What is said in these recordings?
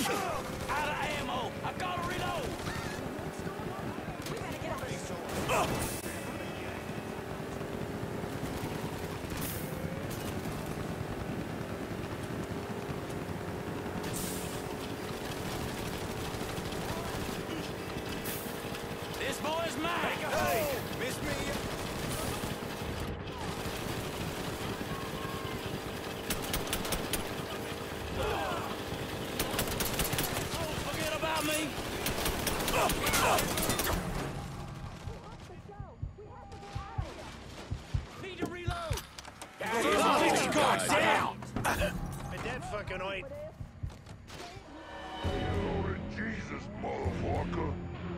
Out of ammo! I gotta reload! We gotta get out. This boy's mine! Hey, miss me? Forget about me! Need to reload! Guard down! At that fucking weight. Lord Jesus, motherfucker.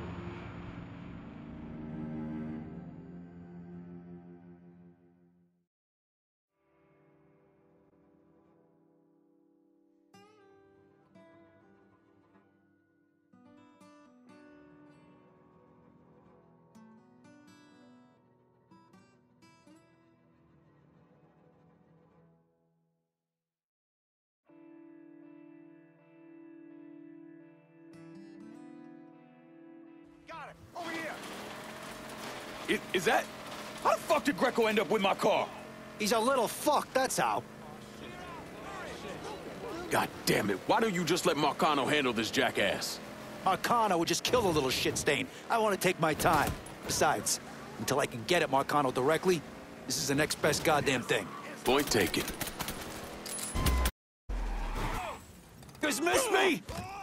Got it. Over here. Is that... How the fuck did Greco end up with my car? He's a little fuck, that's how. God damn it, why don't you just let Marcano handle this jackass? Marcano would just kill the little shit stain. I want to take my time. Besides, until I can get at Marcano directly, this is the next best goddamn thing. Point taken. Just missed me!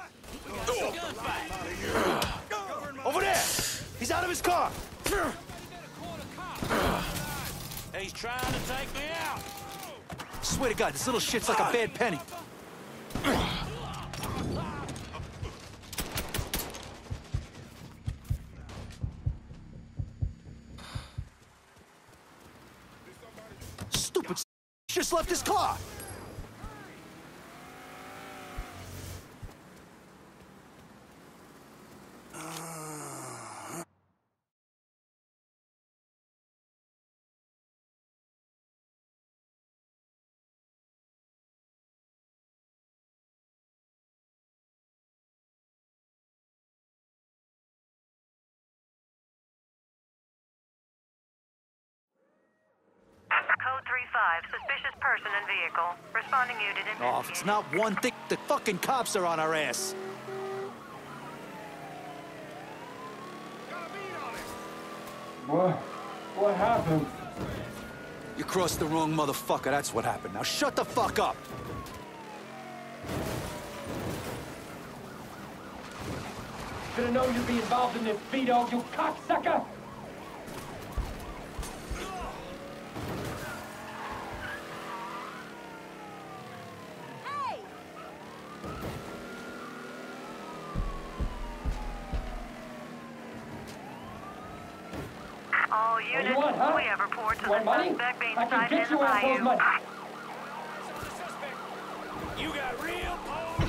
Over there! He's out of his car! He's trying to take me out! Swear to God, this little shit's like a bad penny. Stupid just left his car! Code 3-5, suspicious person and vehicle. Responding unit in. Oh, if it's not one thing, the fucking cops are on our ass. What happened? You crossed the wrong motherfucker, that's what happened. Now shut the fuck up! Should've known you'd be involved in this, B-Dog, you cocksucker! Hey! All What do units, you want, huh? we have reports of Want the money? suspect being I can sighted in get the you assholes bayou. money. You got real police!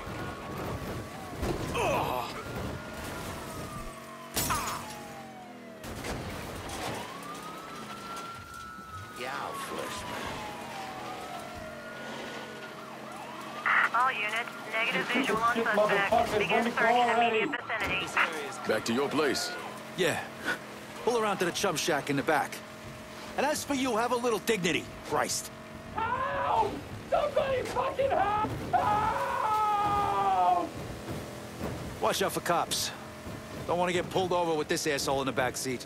All units, negative You visual on shit suspect. motherfuckers, Begin let me search call in already. immediate vicinity. Back to your place. Yeah. Pull around to the chum shack in the back. And as for you, have a little dignity, Christ. Help! Somebody fucking help! Help! Watch out for cops. Don't want to get pulled over with this asshole in the back seat.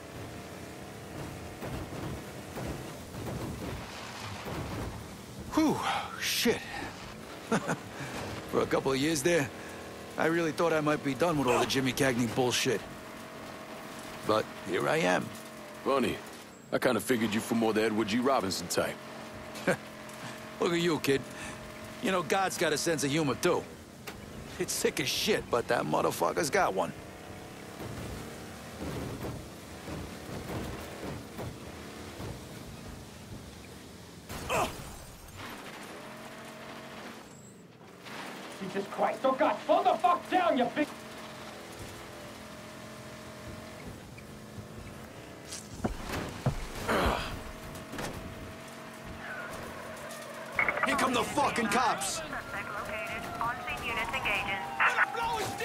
Whew, shit. For a couple of years there, I really thought I might be done with all the Jimmy Cagney bullshit. But here I am. Funny. I kind of figured you for more the Edward G. Robinson type. Look at you, kid. You know, God's got a sense of humor, too. It's sick as shit, but that motherfucker's got one. Jesus Christ, oh God, slow the fuck down, you big... Here come the fucking cops! Suspect located. On-scene units engaging.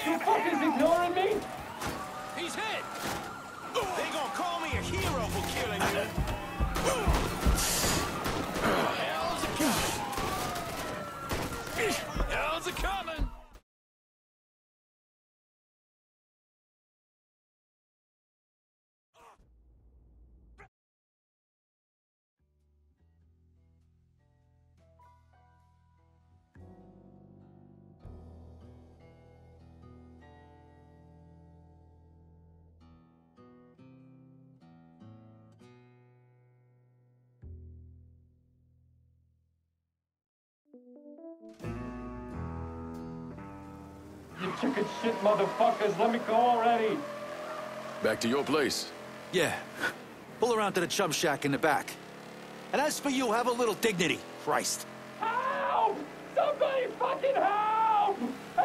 You fuckers ignoring me? He's hit! They gonna call me a hero for killing you. Hell's a coming! Hell's a coming! You chicken shit motherfuckers, let me go already. Back to your place. Yeah. Pull around to the chum shack in the back. And as for you, have a little dignity. Christ. Help! Somebody fucking help!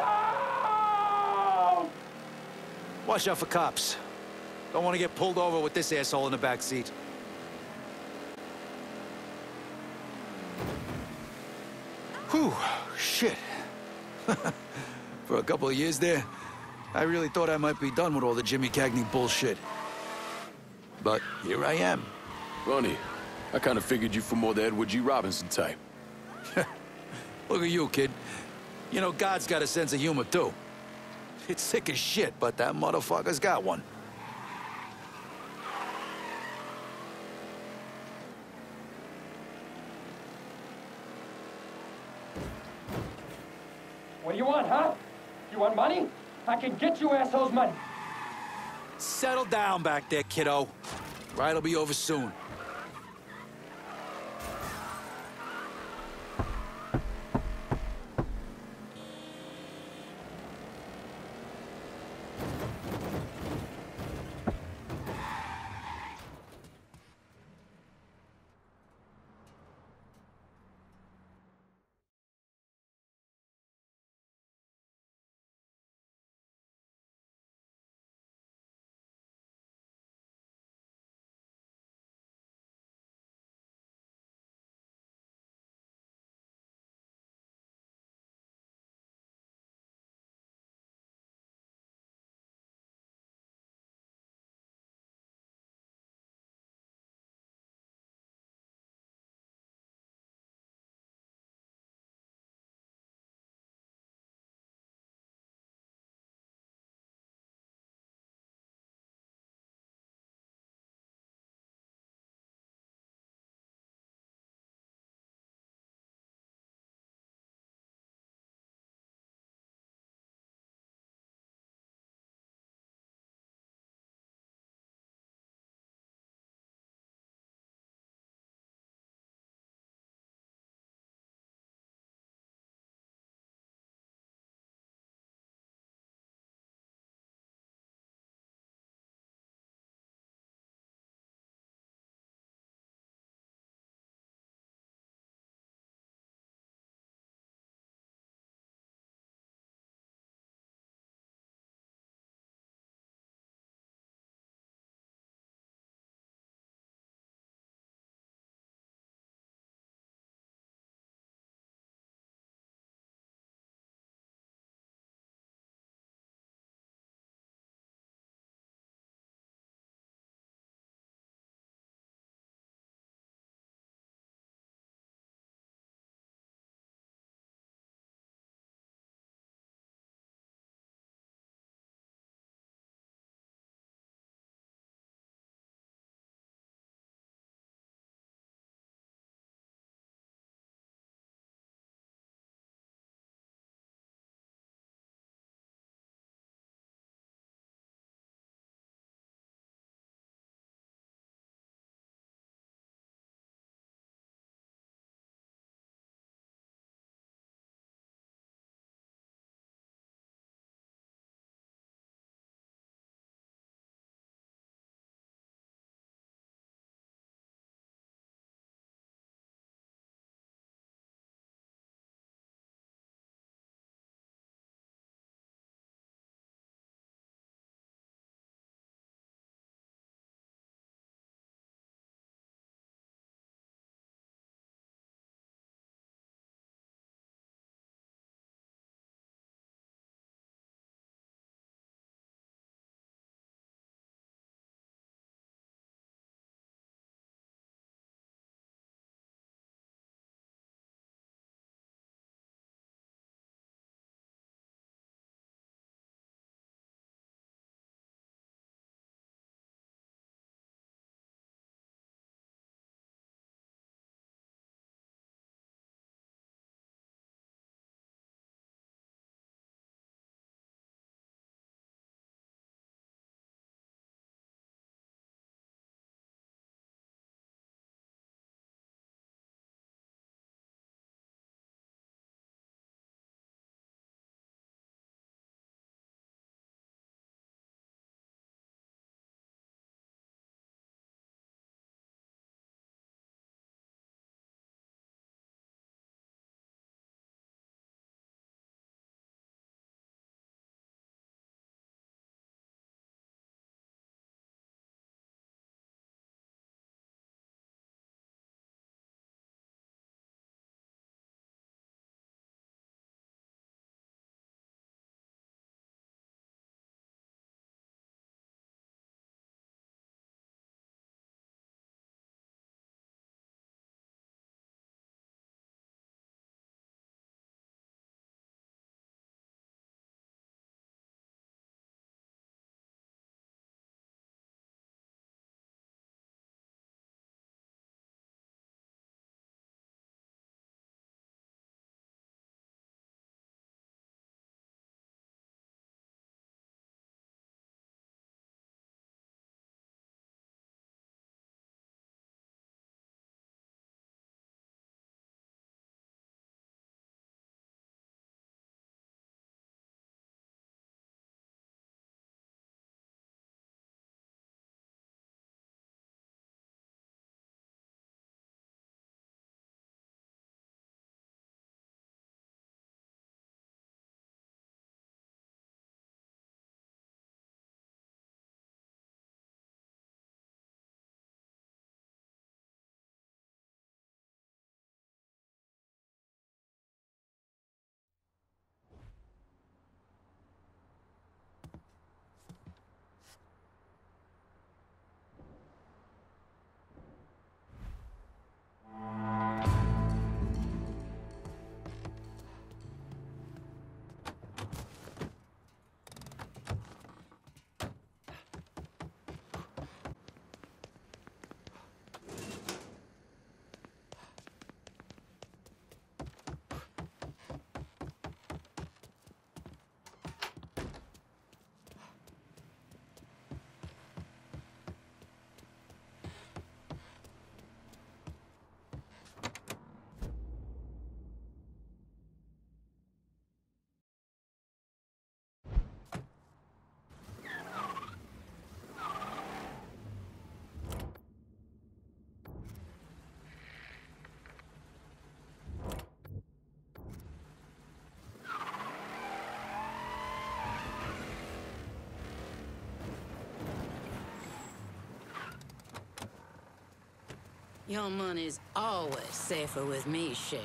Help! Watch out for cops. Don't want to get pulled over with this asshole in the back seat. Whew, shit. For a couple of years there, I really thought I might be done with all the Jimmy Cagney bullshit. But here I am. Ronnie, I kind of figured you for more the Edward G. Robinson type. Look at you, kid. You know, God's got a sense of humor, too. It's sick as shit, but that motherfucker's got one. What do you want, huh? You want money? I can get you assholes money. Settle down back there, kiddo. Ride'll be over soon. Your money's always safer with me, Sheriff.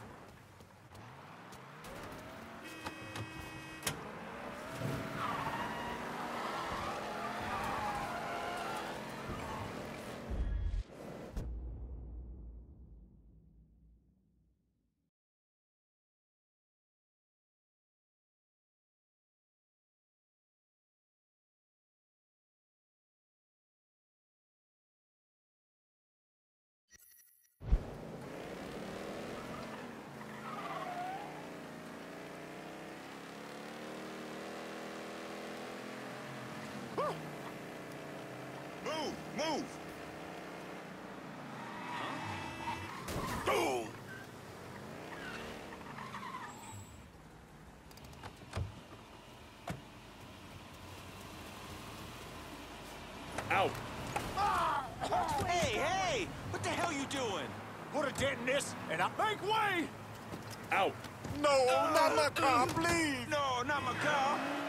Move! Move! Boom! Out! Hey, hey! What the hell you doing? Put a dent in this, and I'll make way! Out! No, not my car, please! No, not my car!